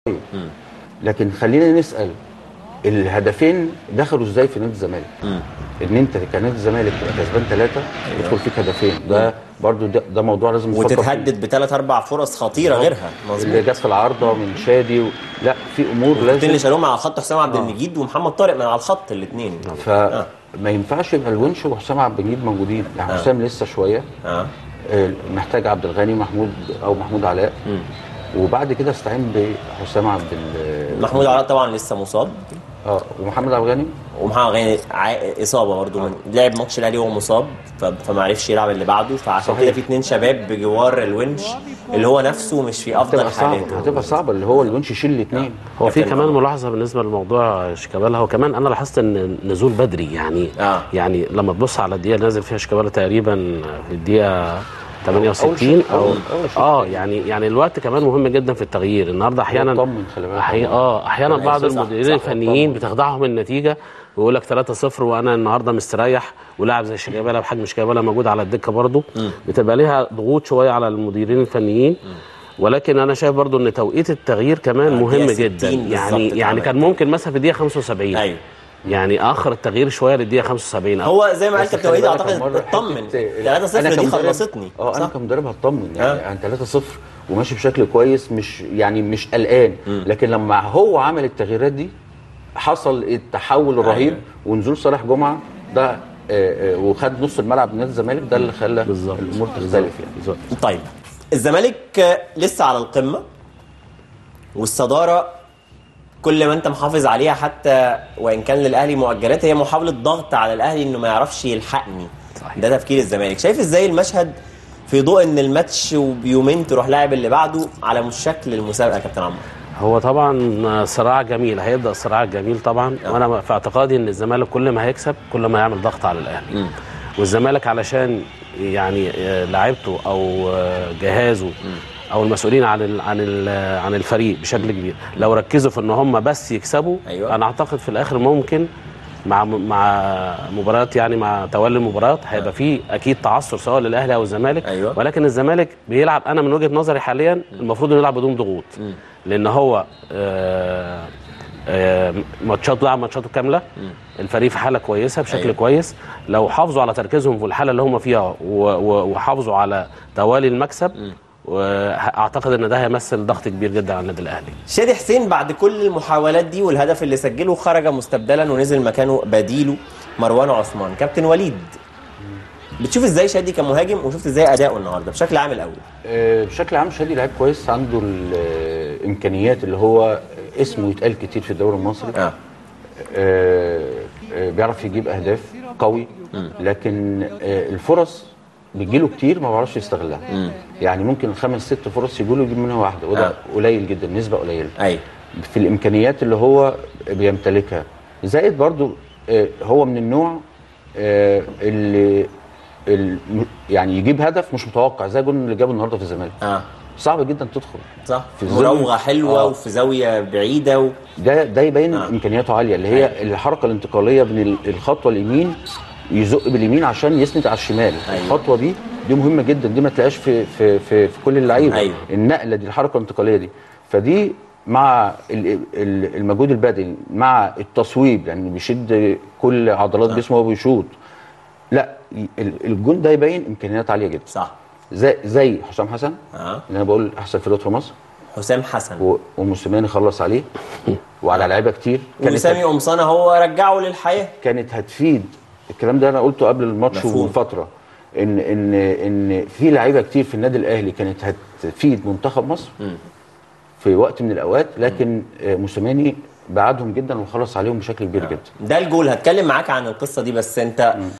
لكن خلينا نسال الهدفين دخلوا ازاي في نادي الزمالك؟ ان انت كنادي الزمالك تبقى كسبان 3 يدخل فيك هدفين، ده برضو ده موضوع لازم نفكر فيه. وتتهدد بثلاث اربع فرص خطيره غيرها، مظبوط، اللي جت في العارضه من شادي لا في امور لازم. اللي شالوهم على الخط حسام عبد المجيد ومحمد طارق من على الخط الاثنين. فما ينفعش يبقى الونش وحسام عبد المجيد موجودين، يعني حسام لسه شويه محتاج عبد الغني محمود علاء، وبعد كده استعين بحسام محمود علاء طبعا لسه مصاب، ومحمد عبد الغني اصابه برضه من لعب ماتش الاهلي وهو مصاب، فما عرفش يلعب اللي بعده، فعشان كده في 2 شباب بجوار الونش اللي هو نفسه مش في افضل حالاته. هتبقى صعبه اللي هو الونش يشيل الاثنين. هو في كمان ملاحظه بالنسبه لموضوع شيكابالا، هو كمان انا لاحظت ان نزول بدري يعني لما تبص على الدقيقه نازل فيها شيكابالا تقريبا في الدقيقه 68 او يعني الوقت كمان مهم جدا في التغيير. النهارده احيانا احيانا بعض المديرين الفنيين بتخدعهم النتيجه ويقول لك 3-0 وانا النهارده مستريح، ولاعب زي شيكابالا بحجم شيكابالا موجود على الدكه برضه بتبقى ليها ضغوط شويه على المديرين الفنيين. ولكن انا شايف برضه ان توقيت التغيير كمان مهم جدا، يعني كان ممكن مثلا في الدقيقه 75 يعني اخر التغيير شويه للدقيقه 75 هو زي ما قال كابتن وليد اعتقد اطمن 3-0 دي خلصتني. انا كمدرب هطمن يعني 3-0 وماشي بشكل كويس، مش قلقان. لكن لما هو عمل التغييرات دي حصل التحول الرهيب ونزول صالح جمعه ده وخد نص الملعب نادي الزمالك، ده اللي خلى الامور تختلف يعني. طيب الزمالك لسه على القمه والصداره كل ما انت محافظ عليها، حتى وان كان للاهلي مؤجلات، هي محاوله ضغط على الاهلي انه ما يعرفش يلحقني. صحيح. ده تفكير الزمالك. شايف ازاي المشهد في ضوء ان الماتش وبيومين تروح لاعب اللي بعده على مش شكل المسابقه يا كابتن عمرو؟ هو طبعا صراع جميل، هيبدا الصراع الجميل طبعا. وانا في اعتقادي ان الزمالك كل ما هيكسب كل ما يعمل ضغط على الاهلي. والزمالك علشان يعني لاعيبته او جهازه او المسؤولين عن الفريق بشكل كبير لو ركزوا في ان هم بس يكسبوا، انا اعتقد في الاخر ممكن مع مباريات، يعني مع تولي المباريات هيبقى في اكيد تعثر سواء للاهلي او الزمالك. ولكن الزمالك بيلعب، انا من وجهه نظري حاليا المفروض انه يلعب بدون ضغوط، لان هو لعب ماتشاته كامله، الفريق في حاله كويسه بشكل كويس. لو حافظوا على تركيزهم في الحاله اللي هم فيها وحافظوا على توالي المكسب، واعتقد ان ده هيمثل ضغط كبير جدا على النادي الاهلي. شادي حسين بعد كل المحاولات دي والهدف اللي سجله خرج مستبدلا ونزل مكانه بديله مروان عثمان. كابتن وليد، بتشوف ازاي شادي كمهاجم وشفت ازاي اداؤه النهارده بشكل عام الاول؟ بشكل عام شادي لعيب كويس، عنده الامكانيات اللي هو اسمه يتقال كتير في الدوري المصري. بيعرف يجيب اهداف، قوي، لكن الفرص بتجيله كتير ما بعرفش يستغلها. يعني ممكن 5-6 فرص يجيله يجيب منها واحده، وده قليل جدا، نسبه قليله في الامكانيات اللي هو بيمتلكها. زائد برضو هو من النوع اللي يعني يجيب هدف مش متوقع، زي الجون اللي جابه النهارده في الزمالك. صعب جدا تدخل، صح، في مراوغه حلوه وفي زاويه بعيده ده يبين امكانياته عاليه، اللي هي الحركه الانتقاليه بين الخطوه اليمين، يزق باليمين عشان يسند على الشمال. الخطوه دي مهمه جدا، دي ما تلاقيهاش في كل اللعيبه. النقله دي، الحركه الانتقاليه دي، فدي مع المجهود البدني مع التصويب، يعني بيشد كل عضلات جسمه وهو بيشوط. لا الجون ده يبين امكانيات عاليه جدا. صح، زي حسام حسن اللي انا بقول احسن فريق في مصر، حسام حسن وموسيماني خلص عليه وعلى لعيبه كتير. وسامي قمصانه هو رجعه للحياه، كانت هتفيد. الكلام ده انا قلته قبل الماتش وفتره، ان في لعيبه كتير في النادي الاهلي كانت هتفيد منتخب مصر في وقت من الاوقات، لكن موسيماني بعدهم جدا وخلص عليهم بشكل كبير جدا. ده الجول. هتكلم معاك عن القصه دي، بس انت